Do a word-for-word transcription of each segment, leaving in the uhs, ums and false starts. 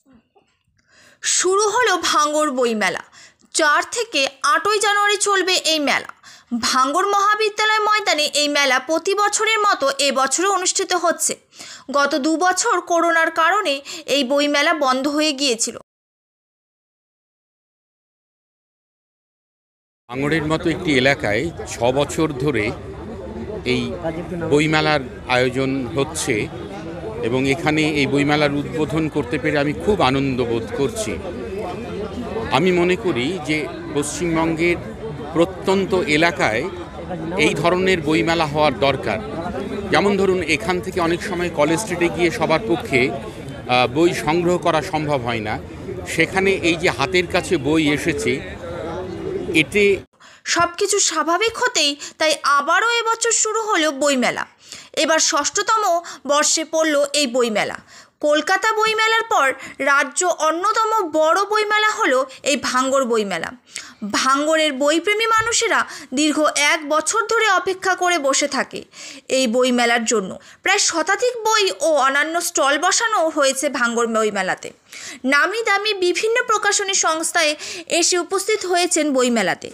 শুরু হলো ভাঙ্গর বইমেলা। চার থেকে আটই জানুয়ারি চলবে এই মেলা। ভাঙ্গর মহাবিদ্যালয় ময়দানে এই মেলা প্রতি বছরের মতো এবছরও অনুষ্ঠিত হচ্ছে। গত দু বছর করোনার কারণে এই বইমেলা বন্ধ হয়ে গিয়েছিল। ভাঙ্গরের মতো একটি এলাকায় ছ বছর ধরে এই বইমেলার আয়োজন হচ্ছে এবং এখানে এই বইমেলার উদ্বোধন করতে পেরে আমি খুব আনন্দ বোধ করছি। আমি মনে করি যে পশ্চিমবঙ্গের প্রত্যন্ত এলাকায় এই ধরনের বইমেলা হওয়ার দরকার। যেমন ধরুন, এখান থেকে অনেক সময় কলেজ স্ট্রিটে গিয়ে সবার পক্ষে বই সংগ্রহ করা সম্ভব হয় না, সেখানে এই যে হাতের কাছে বই এসেছে, এতে সব কিছু স্বাভাবিক হতেই তাই আবারও এবছর শুরু হলো বইমেলা। এবার ষষ্ঠতম বর্ষে পড়ল এই বইমেলা। কলকাতা বইমেলার পর রাজ্য অন্যতম বড় বইমেলা হলো এই ভাঙ্গর বইমেলা। ভাঙ্গরের বইপ্রেমী মানুষেরা দীর্ঘ এক বছর ধরে অপেক্ষা করে বসে থাকে এই বইমেলার জন্য। প্রায় শতাধিক বই ও অন্যান্য স্টল বসানো হয়েছে ভাঙ্গর বইমেলাতে। নামি দামি বিভিন্ন প্রকাশনী সংস্থায় এসে উপস্থিত হয়েছেন বইমেলাতে।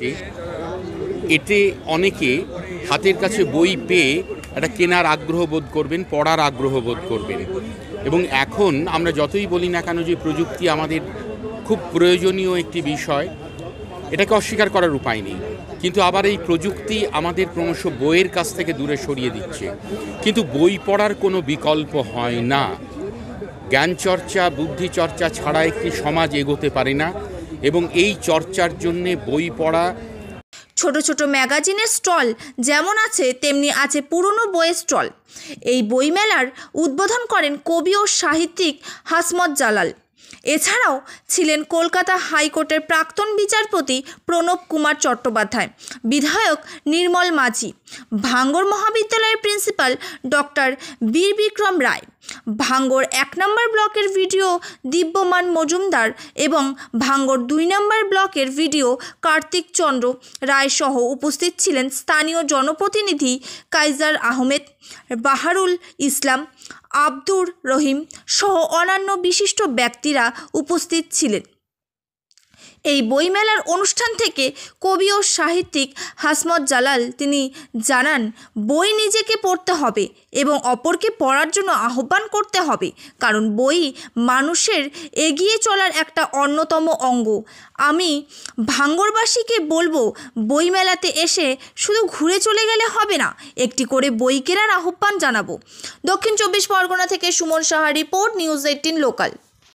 এতে অনেকে হাতের কাছে বই পেয়ে একটা কেনার আগ্রহ বোধ করবেন, পড়ার আগ্রহ বোধ করবেন। এবং এখন আমরা যতই বলি না কেন যে প্রযুক্তি আমাদের খুব প্রয়োজনীয় একটি বিষয়, এটাকে অস্বীকার করার উপায় নেই, কিন্তু আবার এই প্রযুক্তি আমাদের ক্রমশ বইয়ের কাছ থেকে দূরে সরিয়ে দিচ্ছে। কিন্তু বই পড়ার কোনো বিকল্প হয় না। জ্ঞান চর্চা, বুদ্ধি চর্চা ছাড়া একটি সমাজ এগোতে পারে না, এবং এই চর্চার জন্যে বই পড়া। ছোট ছোট ম্যাগাজিনের স্টল যেমন আছে তেমনি আছে পুরনো বইয়ের স্টল। এই বইমেলার উদ্বোধন করেন কবি ও সাহিত্যিক হাসমত জালাল। এছাড়াও ছিলেন কলকাতা হাইকোর্টের প্রাক্তন বিচারপতি প্রণব কুমার চট্টোপাধ্যায়, বিধায়ক নির্মল মাঝি, ভাঙ্গর মহাবিদ্যালয়ের প্রিন্সিপাল ডক্টর বীর বিক্রম রায়, ভাঙ্গর এক নম্বর ব্লকের ভিডিও দিব্যমান মজুমদার এবং ভাঙ্গর দুই নম্বর ব্লকের ভিডিও কার্তিক চন্দ্র রায় সহ উপস্থিত ছিলেন স্থানীয় জনপ্রতিনিধি কাইজার আহমেদ, বাহারুল ইসলাম, আব্দুর রহিম সহ অন্যান্য বিশিষ্ট ব্যক্তিরা উপস্থিত ছিলেন। এই বইমেলার অনুষ্ঠান থেকে কবি ও সাহিত্যিক হাসমত জালাল তিনি জানান, বই নিজেকে পড়তে হবে এবং অপরকে পড়ার জন্য আহ্বান করতে হবে, কারণ বই মানুষের এগিয়ে চলার একটা অন্যতম অঙ্গ। আমি ভাঙ্গরবাসীকে বলবো, বইমেলাতে এসে শুধু ঘুরে চলে গেলে হবে না, একটি করে বই কেনার আহ্বান জানাবো। দক্ষিণ চব্বিশ পরগনা থেকে Suman Saha report, news eighteen local.